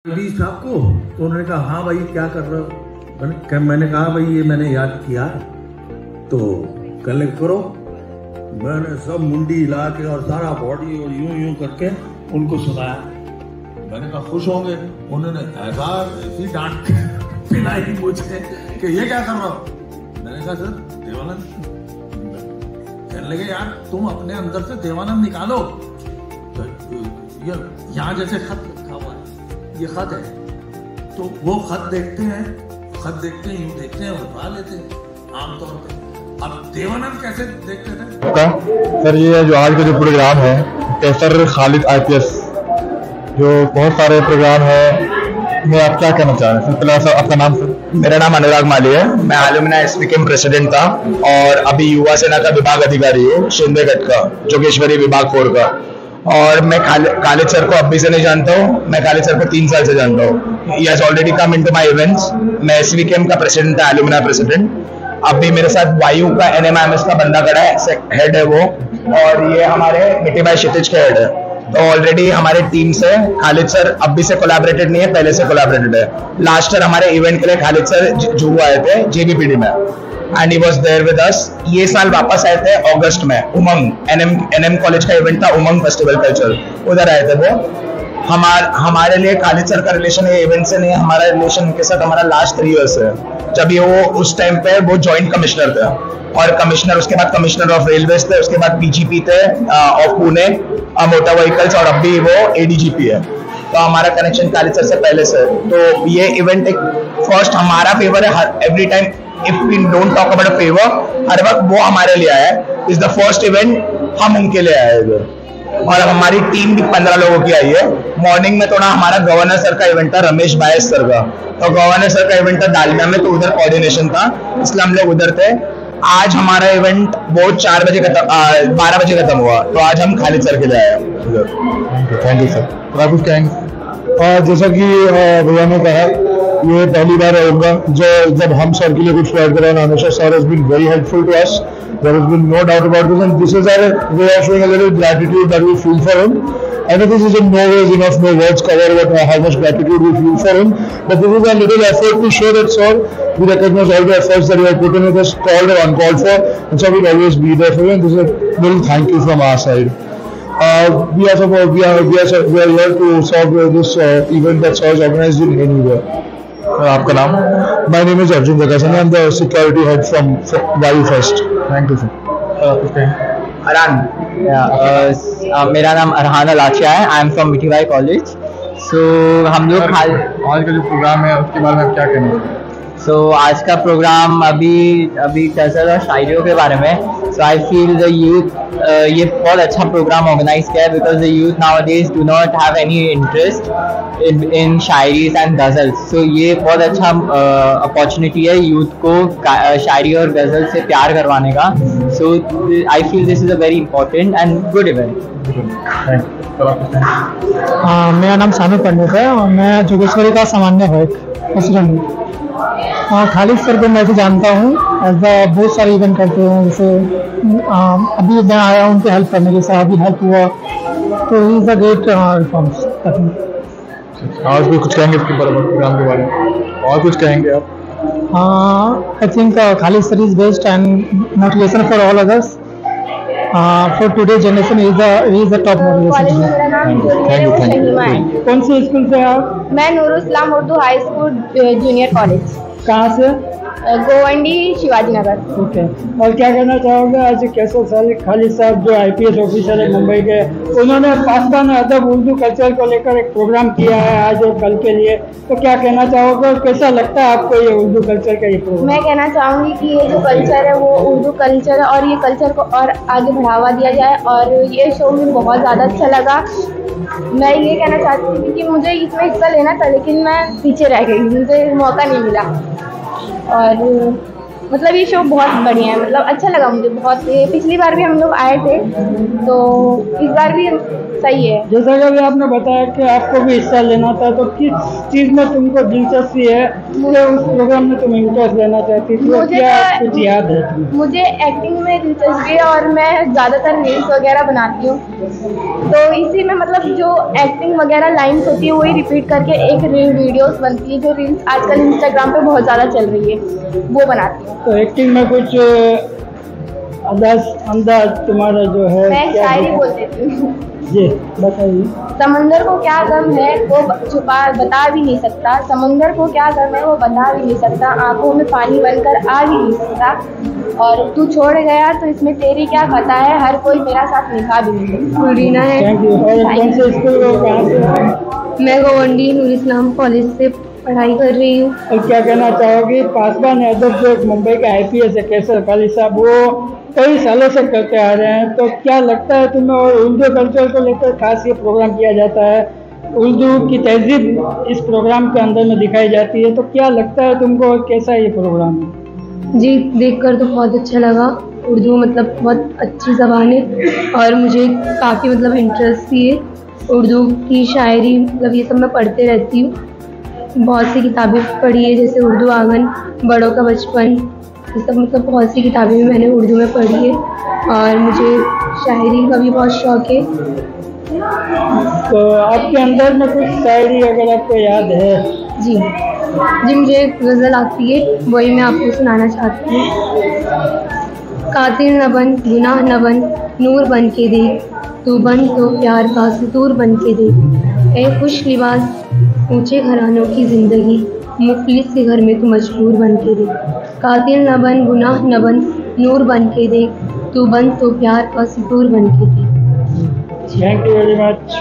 बीस साहब को, तो उन्होंने कहा हाँ भाई क्या कर रहे हो। मैंने कहा भाई ये मैंने याद किया तो कलेक्ट करो। मैंने सब मुंडी हिला के और सारा बॉडी और यूं यूं करके उनको सुनाया। मैंने कहा खुश होंगे। उन्होंने ऐसी डांट पिलाई मुझे कि ये क्या कर रहा हो। मैंने कहा सर देवानंद। कहने लगे यार तुम अपने अंदर से देवानंद निकालो। तो ये यहाँ जैसे खत लिखा हुआ है, ये खत है, तो वो खत देखते हैं यूं देखते हैं उठवा लेते हैं आमतौर पे। अब देवानंद कैसे देखते थे सर? ये जो आज का जो प्रोग्राम है कैसर खालिद IPS, जो बहुत सारे प्रोग्राम है, मैं आप क्या कहना चाह रहे हैं? पहले सर आपका नाम? सर मेरा नाम अनुराग माली है। मैं एलुमनाई SVKM प्रेसिडेंट था और अभी युवा सेना का विभाग अधिकारी हूँ शिंदेगढ़ का, जोगेश्वरी विभाग 4 का। और मैं खालिद सर को अभी से नहीं जानता हूँ, मैं खालिद सर को 3 साल से जानता हूँ। He has already come into my events. मैं SVKM का प्रेसिडेंट था, एलुमनाई प्रेसिडेंट। अभी मेरे साथ वायु का NMIMS का बंदा खड़ा है, हेड है वो, और ये हमारे मिट्टी भाई क्षितिज के हेड है। तो ऑलरेडी हमारे टीम से खालिद सर अभी से कोलैबोरेटेड नहीं है, पहले से कोलैबोरेटेड है। लास्ट ईयर हमारे इवेंट के लिए खालिद सर जुहू आए थे JBPD में, and he was there with us. ये साल वापस आए थे अगस्त में, उमंग NM कॉलेज का इवेंट था, उमंग फेस्टिवल कल्चर, उधर आए थे वो। हमारे लिए खालिद सर का रिलेशन ये इवेंट से नहीं है, हमारा रिलेशन उनके साथ हमारा लास्ट 3 years है। जब ये वो उस टाइम पे वो जॉइंट कमिश्नर थे, और कमिश्नर उसके बाद कमिश्नर ऑफ रेलवेज थे, उसके बाद PGP थे ऑफ पुणे मोटर व्हीकल्स, और अभी वो ADGP है। तो हमारा कनेक्शन खालिद सर से पहले से। तो ये इवेंट एक फर्स्ट हमारा फेवर है। Every time if we don't talk about a favour, हर वक्त वो हमारे लिए आया है। इज द फर्स्ट इवेंट हम उनके लिए आए इधर, और हमारी टीम भी 15 लोगों की आई है। मॉर्निंग में थोड़ा हमारा गवर्नर सर का इवेंट था, रमेश बायस सर का, तो गवर्नर सर का इवेंट था डालमिया में, तो उधर कोऑर्डिनेशन था, इसलिए हम लोग उधर थे। आज हमारा इवेंट वो 12 बजे खत्म हुआ, तो आज हम खालिद सर के लिए आए उधर। Thank you sir. तो आप कुछ कहेंगे? जैसा कि भैया ने कहा, ये पहली बार होगा जब हम सर के लिए कुछ प्रोवाइड कर रहे हैं। हमेशा sir has been very helpful to us, there has been no doubt about this, and this is our way of showing a little gratitude that we feel for him. I know this is in no ways enough, no words cover how much gratitude we feel for him, but this is a little effort to show that, sir, we recognize all the efforts that you have put in with us, called or uncalled for, and so we'll always be there for you, and this is a little thank you from our side. We are here to serve this event that sir has organized in anywhere. आपका नाम? My name is Arjun Dakasan. I am the security head from Vayu Fest. Thank you, sir. Arhan, मेरा नाम अरहान अलाचिया है। I am from मिठी भाई college. सो हम लोग आज का जो प्रोग्राम है उसके बारे में आप क्या कहना चाहते हैं? सो आज का प्रोग्राम अभी गज़ल और शायरियों के बारे में। So I feel the youth, ये बहुत अच्छा प्रोग्राम ऑर्गेनाइज किया है, because the youth nowadays do not have any interest in shayaris and ghazals. So ये बहुत अच्छा अपॉर्चुनिटी है यूथ को शायरी और गज़ल से प्यार करवाने का। So I feel this is a very important and good event. मेरा नाम सानू पंडित है और मैं जोगेश्वरी का सामान्य प्रेसिडेंट हूँ। खालिद सर को मैं भी जानता हूँ, बहुत सारे इवेंट करते हैं, जैसे अभी मैं आया हूँ उनके हेल्प करने के साथ, अभी हेल्प हुआ, तो he is a great reforms. आज भी कुछ कहेंगे इसके प्रोग्राम के बारे में? और कुछ कहेंगे आप? I think Khalid sir is best and motivation for all others. For today's generation is the top motivation. Thank you. कौन सी स्कूल से आप? मैं Noorul Islam Urdu high school junior college. कहाँ से? गोवंडी शिवाजी नगर। ओके। और क्या कहना चाहोगे आज कैसर खालिद साहब जो IPS ऑफिसर है मुंबई के, उन्होंने पाकिस्तान अदब उर्दू कल्चर को लेकर एक प्रोग्राम किया है आज और कल के लिए, तो क्या कहना चाहोगे और कैसा लगता है आपको ये उर्दू कल्चर का ये प्रोग्राम? मैं कहना चाहूँगी कि ये जो कल्चर है वो उर्दू कल्चर है, और ये कल्चर को और आगे बढ़ावा दिया जाए, और ये शो में बहुत ज़्यादा अच्छा लगा। मैं ये कहना चाहती थी कि मुझे इसमें हिस्सा लेना था, लेकिन मैं पीछे रह गई, मुझे मौका नहीं मिला। और मतलब ये शो बहुत बढ़िया है, मतलब अच्छा लगा मुझे बहुत। पिछली बार भी हम लोग आए थे, तो इस बार भी सही है। जैसा कि अभी आपने बताया कि आपको भी हिस्सा लेना था, तो किस चीज़ में तुमको दिलचस्पी है कि उस प्रोग्राम में तुम इंटरेस्ट लेना चाहती थी? मुझे क्या तो कुछ याद है तुम्हें? मुझे एक्टिंग में दिलचस्पी है और मैं ज़्यादातर रील्स वगैरह बनाती हूँ, तो इसी में मतलब जो एक्टिंग वगैरह लाइन्स होती है वही रिपीट करके एक रील वीडियोस बनती है, जो रील्स आजकल इंस्टाग्राम पे बहुत ज़्यादा चल रही है, वो बनाती हूँ। तो एक्टिंग में कुछ अंदाज तुम्हारा जो है? मैं क्या शायरी बोल देती हूँ। जी बताइए। समंदर को क्या गम है वो बता भी नहीं सकता, समंदर को क्या गम है वो बता भी नहीं सकता, आंखों में पानी बनकर आ भी नहीं सकता, और तू छोड़ गया तो इसमें तेरी क्या खता है, हर कोई मेरा साथ निभा भी नहीं सकता। रीना है। Thank you. और कौन से स्कूल हो, कहाँ से? मैं गोवंडी नूर इस्लाम कॉलेज से पढ़ाई कर रही हूँ। और क्या कहना चाहोगी? पासवान यादव जो मुंबई के IPS है कैसर अली साहब, वो कई सालों से करते आ रहे हैं, तो क्या लगता है तुम्हें? और उर्दू कल्चर को लेकर खास ये प्रोग्राम किया जाता है, उर्दू की तहजीब इस प्रोग्राम के अंदर में दिखाई जाती है, तो क्या लगता है तुमको और कैसा ये प्रोग्राम है? जी देखकर तो बहुत अच्छा लगा। उर्दू मतलब बहुत अच्छी ज़बान है और मुझे काफ़ी मतलब इंटरेस्ट भी है। उर्दू की शायरी मतलब ये सब मैं पढ़ते रहती हूँ, बहुत सी किताबें पढ़ी है, जैसे उर्दू आंगन, बड़ों का बचपन, ये सब मतलब बहुत सी किताबें भी मैंने उर्दू में पढ़ी है और मुझे शायरी का भी बहुत शौक़ है। तो आपके अंदर में कुछ शायरी अगर आपको याद है? जी मुझे एक गज़ल आती है, वही मैं आपको सुनाना चाहती हूँ। कातिल न बन, गुनाह न बन, नूर बन के देख, तू बन तो प्यार का सुतूर बन के देख। ए खुश लिबास ऊंचे घरानों की ज़िंदगी, मुफलिस के घर में तू मजबूर बन के देख। कातिल न बन, गुनाह न बन, नूर बन के देख, तू बन तो प्यार का सुतूर बन के देख। Thank you very much.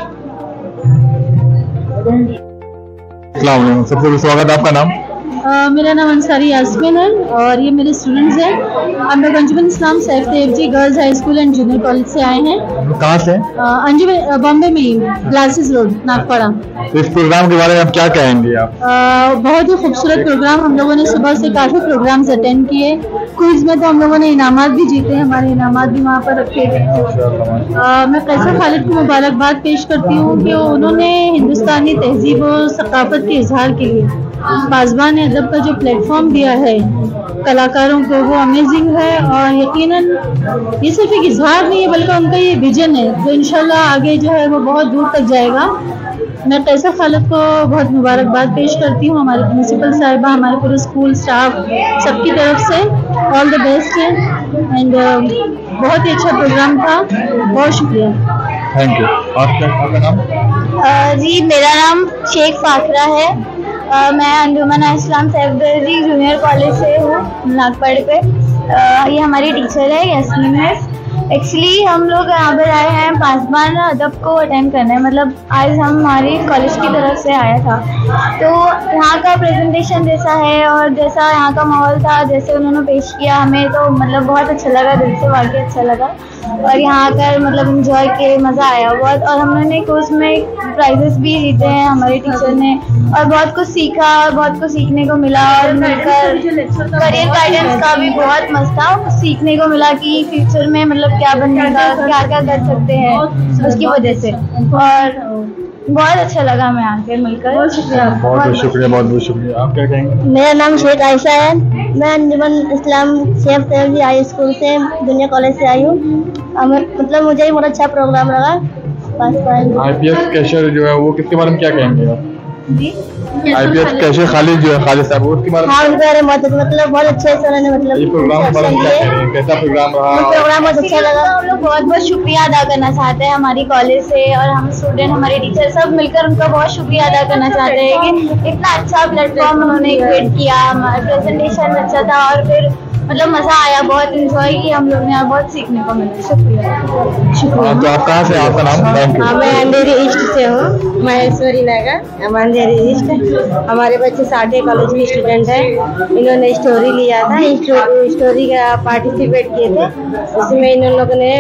सबसे पहले स्वागत, आपका नाम? मेरा नाम अंसारी यास्मीन है और ये मेरे स्टूडेंट्स हैं। हम लोग Anjuman Islam Saif Tyabji girls high school and junior college से आए हैं। कहाँ से? अंजुमन बॉम्बे में ही, ग्लासेस रोड, नागपाड़ा। तो इस प्रोग्राम के बारे में आप क्या कहेंगे आप? बहुत ही खूबसूरत प्रोग्राम, हम लोगों ने सुबह से काफ़ी प्रोग्राम्स अटेंड किए। क्विज में तो हम लोगों ने इनामात भी जीते, हमारे इनामात भी वहाँ पर रखे थे। मैं कैसर खालिद को मुबारकबाद पेश करती हूँ कि उन्होंने हिंदुस्तानी तहजीब और सकाफत के इजहार के लिए पासवान अदब का जो प्लेटफॉर्म दिया है कलाकारों को, वो अमेजिंग है। और यकीनन ये सिर्फ एक इजहार नहीं है बल्कि उनका ये विजन है जो इंशाल्लाह आगे जो है वो बहुत दूर तक जाएगा। मैं कैसर खालिद को बहुत मुबारकबाद पेश करती हूँ, हमारे प्रिंसिपल साहिबा, हमारे पूरे स्कूल स्टाफ सबकी तरफ से ऑल द बेस्ट है। एंड बहुत ही अच्छा प्रोग्राम था, बहुत शुक्रिया। Thank you. आपका नाम? जी मेरा नाम शेख फाखरा है। मैं अंजुमन इस्लाम सैफदर्जी जूनियर कॉलेज से हूँ नागपाड़ पे। ये हमारी टीचर है यास्मीन है। एक्चुअली हम लोग यहाँ पर आए हैं पासवान अदब को अटेंड करने, मतलब आज हमारी कॉलेज की तरफ से आया था। तो यहाँ का प्रेजेंटेशन जैसा है और जैसा यहाँ का माहौल था, जैसे उन्होंने पेश किया हमें, तो मतलब बहुत अच्छा लगा, दिल से वाकई अच्छा लगा। और यहाँ आकर मतलब एंजॉय किए, मज़ा आया बहुत। और हम लोगों ने कोर्स में प्राइजेस भी जीते हैं हमारे टीचर ने, और बहुत कुछ सीखा और बहुत कुछ सीखने को मिला। और मिलकर करियर गाइडेंस का भी बहुत मस्त था, कुछ सीखने को मिला कि फ्यूचर में मतलब क्या बनने का, क्या क्या कर सकते हैं उसकी वजह से। और बहुत अच्छा लगा मैं आके मिलकर। बहुत शुक्रिया। बहुत शुक्रिया, बहुत बहुत शुक्रिया। आप क्या कहेंगे? मेरा नाम शेख आयशा है। मैं अंजुमन इस्लाम सैफ तेवजी हाई स्कूल से जूनियर कॉलेज से आई हूँ। मतलब मुझे भी बहुत अच्छा प्रोग्राम लगा। IPS कैशर जो है वो किसके बारे में क्या कहेंगे आप? IPS कैशर खालिद जो है, खालिद साहब, उसके बारे में? हाँ, उनके बारे में मतलब बहुत अच्छे से उन्होंने मतलब ये प्रोग्राम के बारे में क्या कहेंगे? कैसा प्रोग्राम रहा? प्रोग्राम बहुत अच्छा लगा। हम लोग बहुत बहुत शुक्रिया अदा करना चाहते हैं हमारी कॉलेज से, और हम स्टूडेंट, हमारे टीचर सब मिलकर उनका बहुत शुक्रिया अदा करना चाहते हैं कि इतना अच्छा प्लेटफॉर्म उन्होंने क्रिएट किया। हमारा प्रेजेंटेशन अच्छा था और फिर मतलब मज़ा आया, बहुत इंजॉय किया हम लोग ने और बहुत सीखने को मिला। शुक्रिया। तो आप कहाँ से? आपका नाम? Thank you. मैं अंधेरी ईस्ट से हूँ, महेश्वरी नगर, हम अंधेरी ईस्ट। हमारे बच्चे 60 कॉलेज में स्टूडेंट हैं। इन्होंने स्टोरी लिया था, स्टोरी का पार्टिसिपेट किए थे, उसमें इन लोगों ने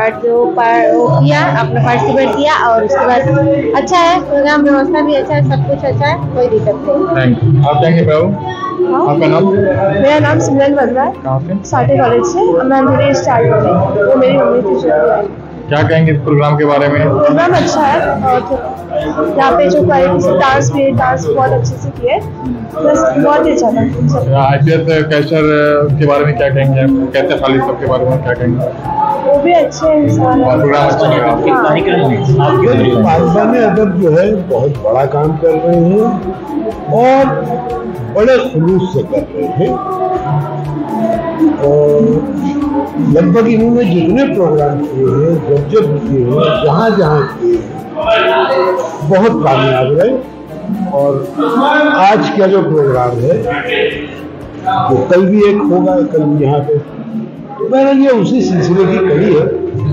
किया, अपना पार्टिसिपेट किया। और उसके बाद अच्छा है प्रोग्राम, व्यवस्था भी अच्छा है, सब कुछ अच्छा है, कोई दिक्कत नहीं। Thank you. आप कहेंगे बाबू? आपका नाम? मेरा नाम सिमरन बदरा है, 60 कॉलेज से। मैं अंधेरी ईस्ट आई हूँ, वो मेरी मम्मी थी। क्या कहेंगे इस प्रोग्राम के बारे में? प्रोग्राम अच्छा है और यहाँ पे जो क्वालिटी से डांस बहुत अच्छे से किए, बस बहुत ही अच्छा था। IPS कैशर के बारे में क्या कहेंगे आप? कैसे खालिद साहब के बारे में क्या कहेंगे? वो भी अच्छे इंसान है। प्रोग्राम अच्छा लगा। पासवान अदब जो है बहुत बड़ा काम कर रहे हैं और बड़े खुलूस से कर रहे हैं और लगभग इन्होंने जितने प्रोग्राम किए हैं, जब किए हैं, जहाँ किए हैं, बहुत कामयाब रहे। और आज का जो प्रोग्राम है वो कल भी एक होगा, कल भी यहाँ पे, तो बहरहाल ये उसी सिलसिले की कड़ी है।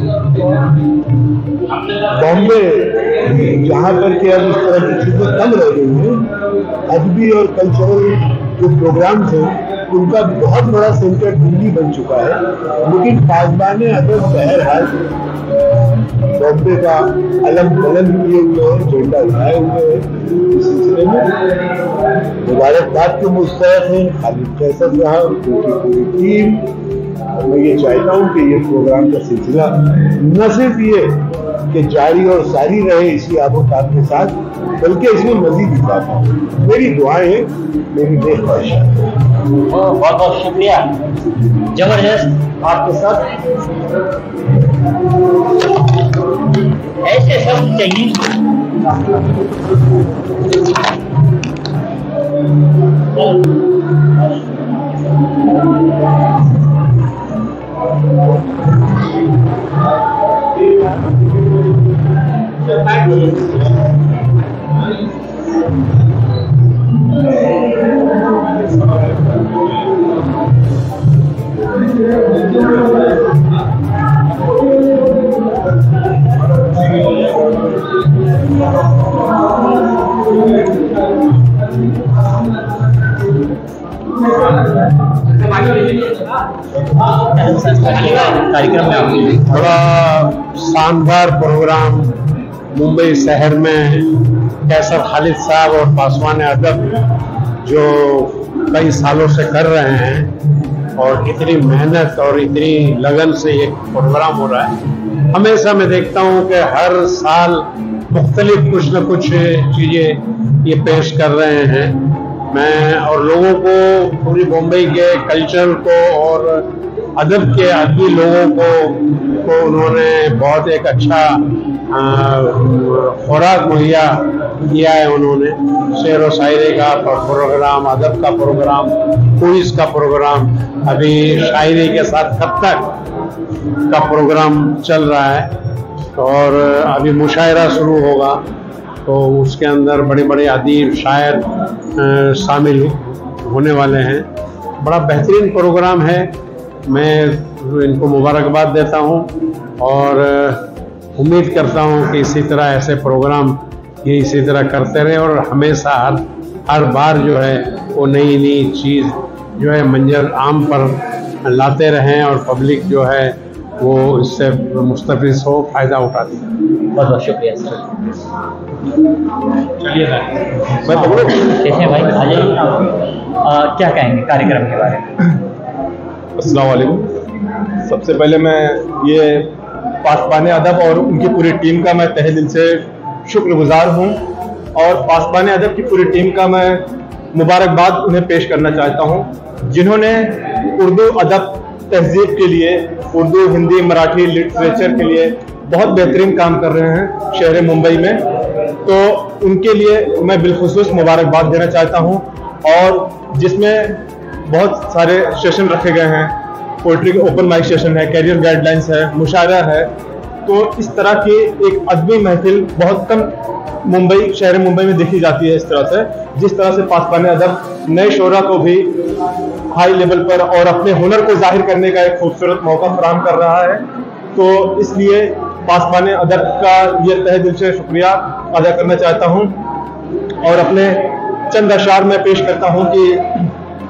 बॉम्बे जहाँ पर कि अब इस तरह की चीजें कम रह गई हैं, अदबी और कल्चरल जो प्रोग्राम थे उनका बहुत बड़ा सेंटर दिल्ली बन चुका है, लेकिन पासबान अदब बहरहाल बॉम्बे का अलग बुलंद किए हुए हैं, झंडा उठाए हुए हैं। इस सिलसिले में मुबारकबाद के मुस्तहक हैं खालिद कैसर साहब, उनकी पूरी टीम। मैं ये चाहता हूँ कि ये प्रोग्राम का सिलसिला न सिर्फ ये कि जारी और सारी रहे इसी आबोताब के साथ, बल्कि इसमें मजीद इजाफा हो। मेरी दुआएं हैं, मेरी नेक ख्वाहिशात। बहुत बहुत शुक्रिया, जबरदस्त आपके साथ ऐसे सब चाहिए। कार्यक्रम में बड़ा शानदार प्रोग्राम मुंबई शहर में कैसर खालिद साहब और पासवान अदब जो कई सालों से कर रहे हैं और इतनी मेहनत और इतनी लगन से ये प्रोग्राम हो रहा है। हमेशा मैं देखता हूँ कि हर साल मुख्तलिफ कुछ न कुछ चीज़ें ये पेश कर रहे हैं। मैं और लोगों को, पूरी मुंबई के कल्चर को और अदब के अदबी लोगों को उन्होंने बहुत एक अच्छा खुराक मुहैया किया है। उन्होंने शेर व शायरी का प्रोग्राम, अदब का प्रोग्राम, क्विज का प्रोग्राम, अभी शायरी के साथ खत्तक का प्रोग्राम चल रहा है और अभी मुशायरा शुरू होगा, तो उसके अंदर बड़े बड़े अदीब शायर शामिल होने वाले हैं। बड़ा बेहतरीन प्रोग्राम है। मैं इनको मुबारकबाद देता हूं और उम्मीद करता हूं कि इसी तरह ऐसे प्रोग्राम ये इसी तरह करते रहे और हमेशा हर बार जो है वो नई नई चीज़ जो है मंजर आम पर लाते रहें और पब्लिक जो है वो इससे मुस्तफिज हो, फ़ायदा उठाती है। बहुत बहुत शुक्रिया सर। चलिए मैं पकड़ो कैसे भाई, आ जाइए। क्या कहेंगे कार्यक्रम के बारे में? अस्सलाम वालेकुम। सबसे पहले मैं ये पासबान अदब और उनकी पूरी टीम का मैं तहे दिल से शुक्रगुजार हूँ और पासबान अदब की पूरी टीम का मैं मुबारकबाद उन्हें पेश करना चाहता हूँ, जिन्होंने उर्दू अदब तहजीब के लिए, उर्दू, हिंदी, मराठी लिटरेचर के लिए बहुत बेहतरीन काम कर रहे हैं शहर मुंबई में। तो उनके लिए मैं बिलखुसूस मुबारकबाद देना चाहता हूँ और जिसमें बहुत सारे सेशन रखे गए हैं, पोइट्री के ओपन माइक सेशन है, कैरियर गाइडलाइंस है, मुशायरा है। तो इस तरह की एक अदबी महफिल बहुत कम शहर मुंबई में देखी जाती है। इस तरह से, जिस तरह से पासबान अदब नए शोरा को भी हाई लेवल पर और अपने हुनर को जाहिर करने का एक खूबसूरत मौका फराहम कर रहा है। तो इसलिए पासबान अदब का ये तहे दिल से शुक्रिया अदा करना चाहता हूँ और अपने चंद अशार में पेश करता हूँ कि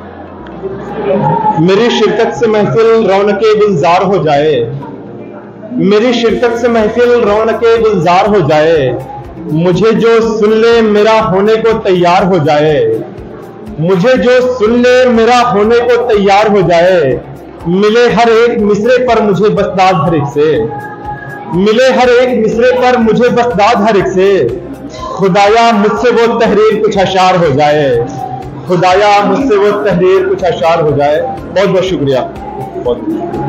मेरी शिरकत से महफिल रौनके गुलजार हो जाए, मेरी शिरकत से महफिल रौनके गुलजार हो जाए, मुझे जो सुन ले मेरा होने को तैयार हो जाए, मुझे जो सुन ले मेरा होने को तैयार हो जाए, मिले हर एक मिसरे पर मुझे बस दाद हर एक से, मिले हर एक मिसरे पर मुझे बस दाद हर एक से, खुदाया मुझसे वो तहरीर कुछ अशार हो जाए, खुदाया मुझसे वो तहरीर कुछ अशार हो जाए। बहुत बहुत शुक्रिया। बहुत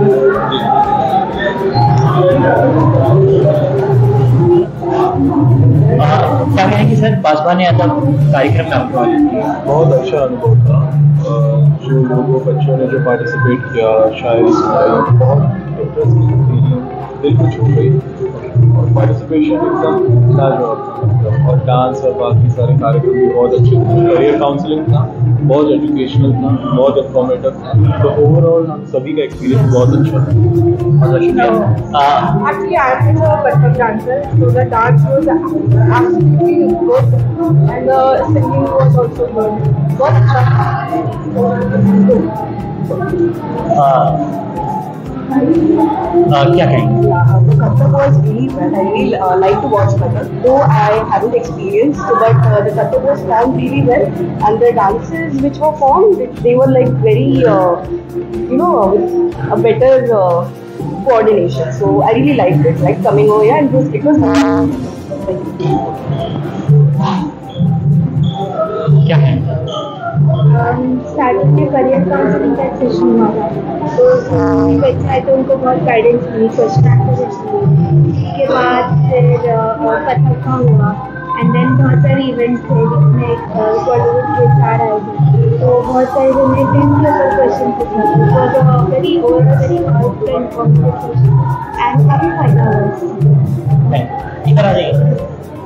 क्या कहेंगे सर, पासवान अदब कार्यक्रम में आपको बहुत अच्छा अनुभव था। जो लोगों बच्चों ने जो पार्टिसिपेट किया, शायरी सुनाई, बहुत इंटरेस्टिंग थी, दिल को छू गई और पार्टिसिपेशन एकदम लाजवाब था। और डांस और बाकी सारे कार्यक्रम भी बहुत अच्छे थे। करियर काउंसलिंग था, बहुत एजुकेशनल था, बहुत इंफॉर्मेटिव था। तो ओवरऑल हम सभी का एक्सपीरियंस बहुत अच्छा था। Actually, I am a Kathak dancer, so the dance was absolutely good and the singing was also good. बहुत अच्छा क्या कहेंगे? The Kathak was really well. I really like to watch Kathak. Though I haven't experienced, but the Kathak was formed really well, and the dances which were formed, they were like very, with a better coordination. So I really liked it. Like coming over here, and it was. क्या कहेंगे? Starting में career counselling का session हुआ था, तो बच्चे आए तो उनको बहुत गाइडेंस मिली, क्वेश्चन आंसर मिली। उसके बाद फिर कथक का हुआ, एंड देन बहुत सारे इवेंट्स थे जिसमें बॉलीवुड के स्टार आए थे, तो बहुत सारे उन्हें ड्रीम के ऊपर क्वेश्चन पूछा था। तो very very hard and complicated and काफ़ी फायदा हुआ। इधर आ जाइए।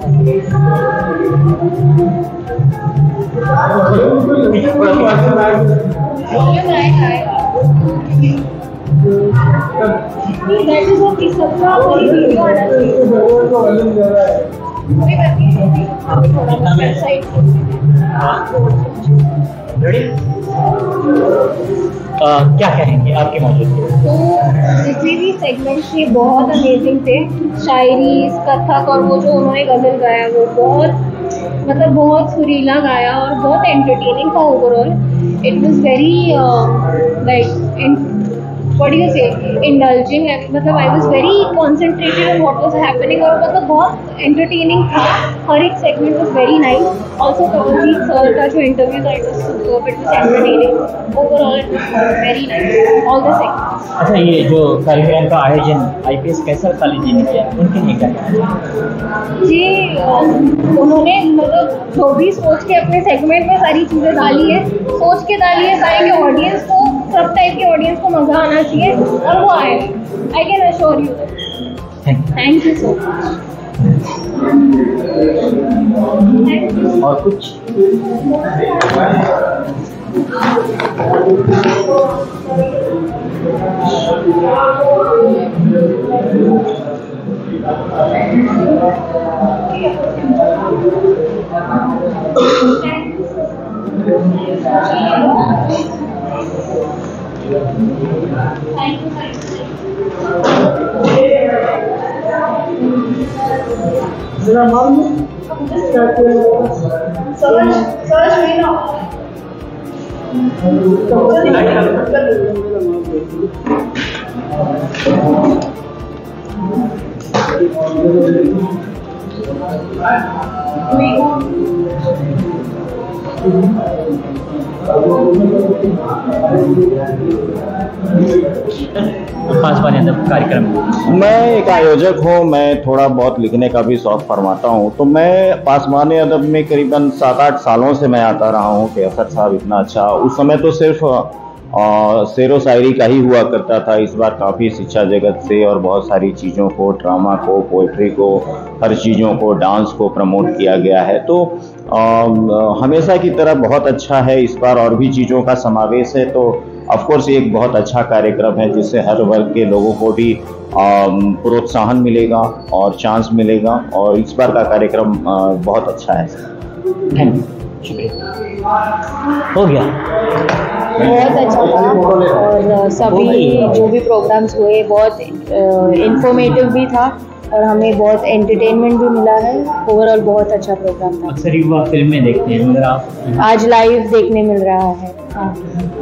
क्या कहेंगे आपके मौजूद? तो जितने भी सेगमेंट थे बहुत अमेजिंग थे। शायरी, कथक और वो जो उन्होंने गज़ल गाया वो बहुत सुरीला गाया और बहुत एंटरटेनिंग था overall. It was very what do you say indulging, I was very concentrated on what was happening और बहुत एंटरटेनिंग था। हर एक segment was very nice. Also Kawaljeet sir का जो इंटरव्यू था, it was superb, it was entertaining overall, it was very nice all the segments. अच्छा, ये जो कार्यक्रम का आयोजन IPS कैसर कॉलेज जी ने किया, उनके लिए क्या जी उन्होंने जो भी सोच के अपने सेगमेंट में सारी चीज़ें डाली है, सोच के डाली है ताकि ऑडियंस को, सब टाइप के ऑडियंस को मज़ा आना चाहिए और वो आए। I can assure you. Thank you so much. और कुछ कार्यक्रम? मैं एक आयोजक हूँ, मैं थोड़ा बहुत लिखने का भी शौक फरमाता हूँ। तो मैं पासवान अदब में करीबन 7-8 सालों से मैं आता रहा हूँ कि असद साहब इतना अच्छा। उस समय तो सिर्फ शेरो शायरी का ही हुआ करता था। इस बार काफ़ी शिक्षा जगत से और बहुत सारी चीज़ों को, ड्रामा को, पोइट्री को, हर चीज़ों को, डांस को प्रमोट किया गया है। तो हमेशा की तरह बहुत अच्छा है। इस बार और भी चीज़ों का समावेश है, तो ऑफकोर्स ये एक बहुत अच्छा कार्यक्रम है जिससे हर वर्ग के लोगों को भी प्रोत्साहन मिलेगा और चांस मिलेगा। और इस बार का कार्यक्रम बहुत अच्छा है। थैंक यू, शुक्रिया। हो गया, बहुत अच्छा था और सभी जो भी प्रोग्राम्स हुए बहुत इंफॉर्मेटिव भी था और हमें बहुत एंटरटेनमेंट भी मिला है। ओवरऑल बहुत अच्छा प्रोग्राम था। अक्सर युवा फिल्में देखते हैं मगर आप आज लाइव देखने मिल रहा है।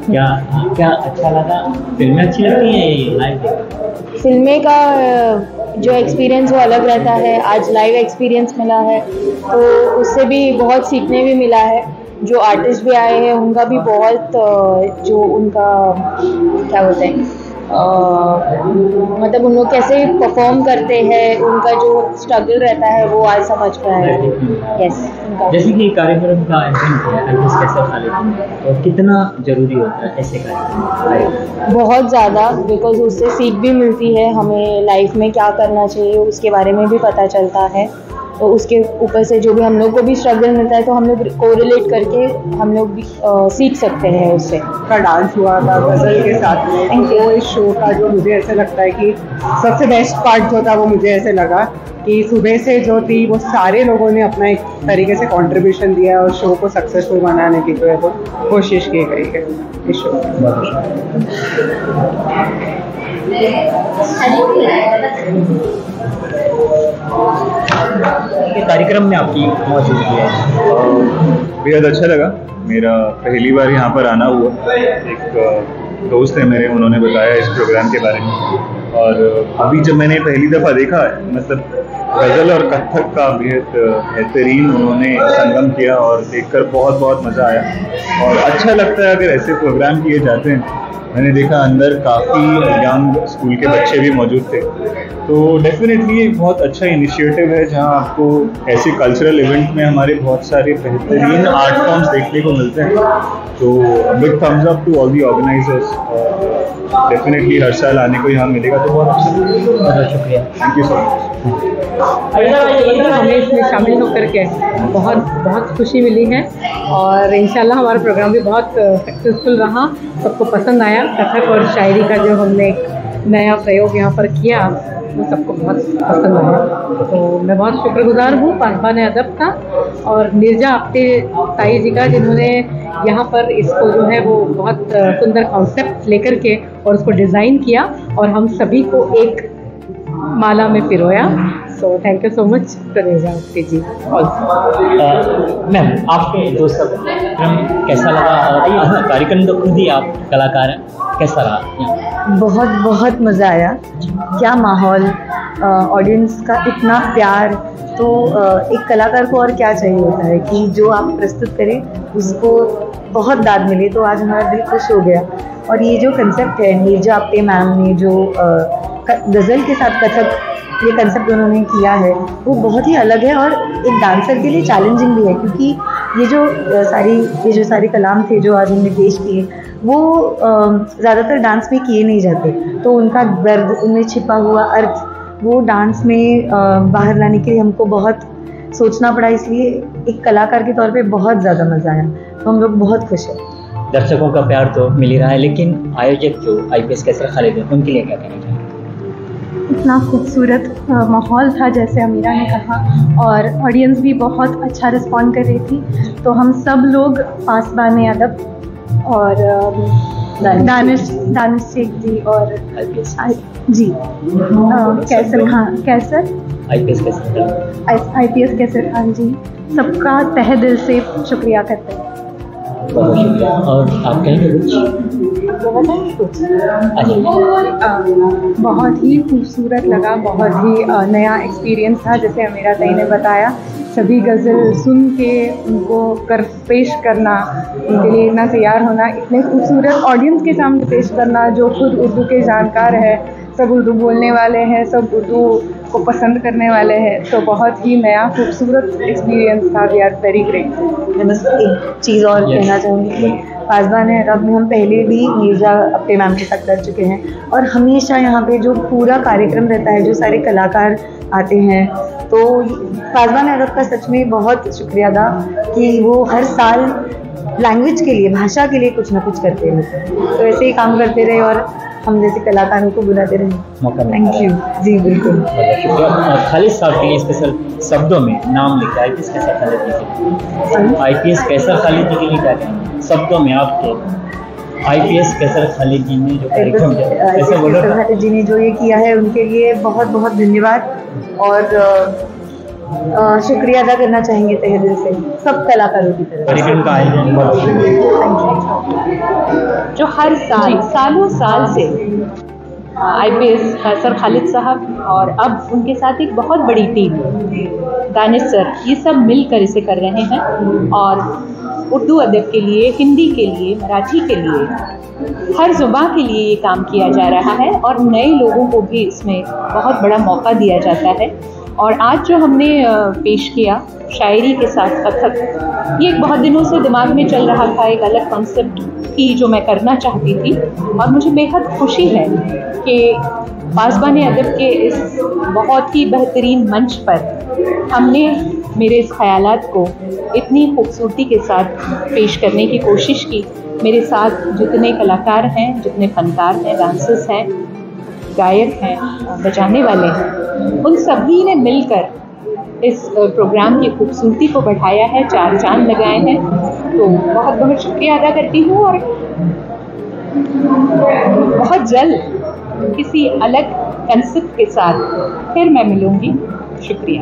क्या अच्छा लगा? फिल्में अच्छी लगती हैं, लाइव देखते? फिल्में का जो एक्सपीरियंस वो अलग रहता है। आज लाइव एक्सपीरियंस मिला है तो उससे भी बहुत सीखने भी मिला है। जो आर्टिस्ट भी आए हैं उनका भी बहुत जो उनका क्या बोलते हैं मतलब उन लोग कैसे परफॉर्म करते हैं, उनका जो स्ट्रगल रहता है वो आज समझ पाया है। यस, जैसे कि कार्यक्रम का आयोजन किया IPS कैसर खालिद, तो कितना जरूरी होता है ऐसे कार्यक्रम? बहुत ज़्यादा, बिकॉज उससे सीख भी मिलती है हमें, लाइफ में क्या करना चाहिए उसके बारे में भी पता चलता है। तो उसके ऊपर से जो भी हम लोग को भी स्ट्रगल मिलता है तो हम लोग कोरिलेट करके हम लोग भी सीख सकते हैं उससे। का डांस हुआ था गजल के साथ में, तो इस शो का जो मुझे ऐसा लगता है कि सबसे बेस्ट पार्ट जो था वो मुझे ऐसे लगा कि सुबह से जो थी वो सारे लोगों ने अपना एक तरीके से कंट्रीब्यूशन दिया और शो को सक्सेसफुल बनाने की जो है वो कोशिश की गई है इस शो कार्यक्रम में आपकी मौजूदगी है। बेहद अच्छा लगा। मेरा पहली बार यहाँ पर आना हुआ। एक दोस्त है मेरे, उन्होंने बताया इस प्रोग्राम के बारे में, और अभी जब मैंने पहली दफ़ा देखा है, मतलब गज़ल और कथक का बेहद बेहतरीन उन्होंने संगम किया और देखकर बहुत बहुत मज़ा आया। और अच्छा लगता है अगर ऐसे प्रोग्राम किए जाते हैं। मैंने देखा अंदर काफ़ी यंग स्कूल के बच्चे भी मौजूद थे, तो डेफिनेटली एक बहुत अच्छा इनिशिएटिव है जहां आपको ऐसे कल्चरल इवेंट में हमारे बहुत सारे बेहतरीन आर्ट फॉर्म्स देखने को मिलते हैं। तो big thumbs up to all the organizers. Definitely हर साल आने को यहाँ मिलेगा तो बहुत अच्छा लगेगा। बहुत शुक्रिया, थैंक यू सो मच। हमें इसमें शामिल होकर के बहुत बहुत खुशी मिली है और इंशाल्लाह हमारा प्रोग्राम भी बहुत सक्सेसफुल रहा, सबको पसंद आया। कथक और शायरी का जो हमने एक नया प्रयोग यहाँ पर किया वो सबको बहुत पसंद आया, तो मैं बहुत शुक्रगुजार हूँ पासबान अदब का और नीरजा आप्टे ताई जी का, जिन्होंने यहाँ पर इसको जो है वो बहुत सुंदर कॉन्सेप्ट लेकर के और उसको डिज़ाइन किया और हम सभी को एक माला में पिरोया। So thank you so much Neerja Apte ji. Ma'am, आपके दोस्त का कार्यक्रम कैसा लगा? और कार्यक्रम तो खुद ही आप कलाकार हैं, कैसा रहा? बहुत बहुत मज़ा आया। क्या माहौल, ऑडियंस का इतना प्यार। तो एक कलाकार को और क्या चाहिए होता है कि जो आप प्रस्तुत करें उसको बहुत दाद मिले। तो आज हमारा दिल खुश हो गया। और ये जो कंसेप्ट है नीरजा आप्टे मैम ने जो गज़ल के साथ कथक ये कंसेप्ट उन्होंने किया है वो बहुत ही अलग है और एक डांसर के लिए चैलेंजिंग भी है, क्योंकि ये जो सारे कलाम थे जो आज हमने पेश किए वो ज़्यादातर डांस में किए नहीं जाते। तो उनका दर्द, उनमें छिपा हुआ अर्थ वो डांस में बाहर लाने के लिए हमको बहुत सोचना पड़ा। इसलिए एक कलाकार के तौर पे बहुत ज़्यादा मज़ा आया। तो हम लोग बहुत खुश हैं। दर्शकों का प्यार तो मिल ही रहा है, लेकिन आयोजक जो IPS कैसर खालिद है उनके लिए क्या कहना चाहिए? इतना खूबसूरत माहौल था जैसे अमीरा ने कहा, और ऑडियंस भी बहुत अच्छा रिस्पॉन्ड कर रही थी। तो हम सब लोग पासबान अदब और दानिश शेख जी और जी कैसर IPS कैसर खान जी, सबका तहे दिल से शुक्रिया करते हैं। बहुत शुक्रिया। और आप कहेंगे कुछ? बहुत ही खूबसूरत लगा, बहुत ही नया एक्सपीरियंस था। जैसे अमीरा ताई ने बताया, सभी गज़ल सुन के उनको पेश करना, उनके लिए इतना तैयार होना, इतने खूबसूरत ऑडियंस के सामने पेश करना जो खुद उर्दू के जानकार है, सब उर्दू बोलने वाले हैं, सब उर्दू को पसंद करने वाले हैं। तो बहुत ही नया खूबसूरत एक्सपीरियंस था। We are very great. मैं बस एक चीज़ और कहना चाहूँगी, पासबान अदब में हम पहले भी नीरजा आप्टे मैम के साथ कर चुके हैं और हमेशा यहाँ पे जो पूरा कार्यक्रम रहता है, जो सारे कलाकार आते हैं, तो पासबान अदब का सच में बहुत शुक्रिया अदा कि वो हर साल लैंग्वेज के लिए, भाषा के लिए कुछ ना कुछ करते रहते हैं। तो ऐसे ही काम करते रहे और हम जैसे कलाकारों को बुलाते रहे। Thank you ji. बिल्कुल, खालिद साहब के लिए स्पेशल शब्दों में नाम लिखा है IPS कैसर खालिद जी के लिए। IPS कैसर खालिद जी के लिए क्या कहें शब्दों में आपके? IPS कैसर खालिद जी ने जो कार्यक्रम खालिद जी ने जो ये किया है उनके लिए बहुत बहुत धन्यवाद और शुक्रिया अदा करना चाहेंगे तहे दिल से सब कलाकारों की तरफ। कार्यक्रम का आयोजन जो हर साल सालों साल से IPS सर खालिद साहब और अब उनके साथ एक बहुत बड़ी टीम दानिश सर, ये सब मिलकर इसे कर रहे हैं और उर्दू अदब के लिए, हिंदी के लिए, मराठी के लिए, हर ज़ुबान के लिए ये काम किया जा रहा है और नए लोगों को भी इसमें बहुत बड़ा मौका दिया जाता है। और आज जो हमने पेश किया शायरी के साथ कथक, ये एक बहुत दिनों से दिमाग में चल रहा था, एक अलग कॉन्सेप्ट थी जो मैं करना चाहती थी और मुझे बेहद खुशी है कि पासबान अदब के इस बहुत ही बेहतरीन मंच पर हमने मेरे इस ख़यालात को इतनी खूबसूरती के साथ पेश करने की कोशिश की। मेरे साथ जितने कलाकार हैं, जितने फ़नकार हैं, डांसर्स हैं, गायक हैं, बजाने वाले हैं, उन सभी ने मिलकर इस प्रोग्राम की खूबसूरती को बढ़ाया है, चार चांद लगाए हैं। तो बहुत बहुत शुक्रिया अदा करती हूँ और बहुत जल्द किसी अलग कंसेप्ट के साथ फिर मैं मिलूँगी। शुक्रिया।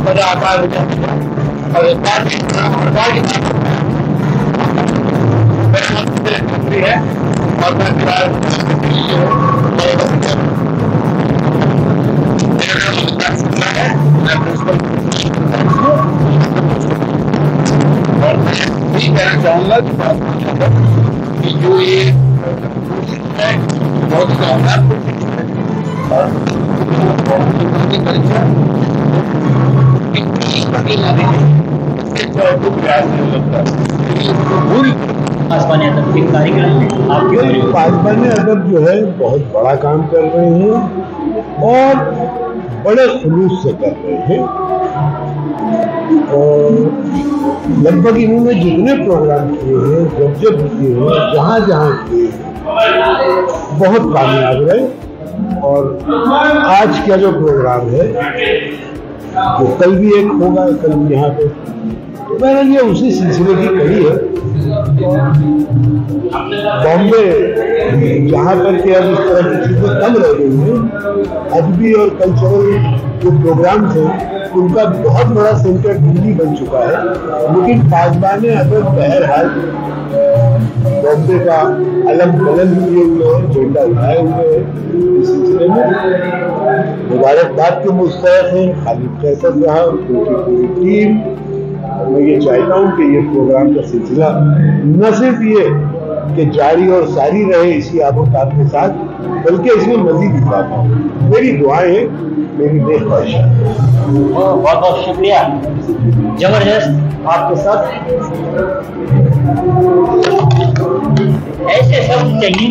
मजा आता है मुझे। और इस बार है और मैं कहना चाहूंगा कि जो ये बहुत पासवानी अदब के कार्यक्रम में आपके पासवानी अदब जो है बहुत बड़ा काम कर रहे हैं और बड़े खुलूस से कर रहे हैं। और लगभग इन्होंने जितने प्रोग्राम किए हैं, जब किए हैं, जहाँ जहाँ किए हैं, बहुत कामयाब रहे। और आज का जो प्रोग्राम है वो कल भी एक होगा, कल भी यहाँ पे, तो मैंने ये उसी सिलसिले की कही है। बॉम्बे जहाँ पर के अब इस तरह की चीजें कम रह गई हैं, अदबी और कल्चरल जो प्रोग्राम थे उनका बहुत बड़ा सेंटर दिल्ली बन चुका है। लेकिन पासवाने अदब बहरहाल बॉम्बे का अलग बुलंद किए हुए हैं, झंडा उठाए हुए हैं। इस सिलसिले में मुबारकबाद के मुस्तहक हैं खालिद कैसर साहब, उनकी पूरी टीम। मैं ये चाहता हूँ कि ये प्रोग्राम का सिलसिला न सिर्फ ये कि जारी और सारी रहे इसी आबोताब के साथ, बल्कि इसमें मजीद इजाफा हो। मेरी दुआएं हैं, मेरी नेक ख्वाहिश। बहुत बहुत शुक्रिया, जबरदस्त आपके साथ ऐसे सब चाहिए।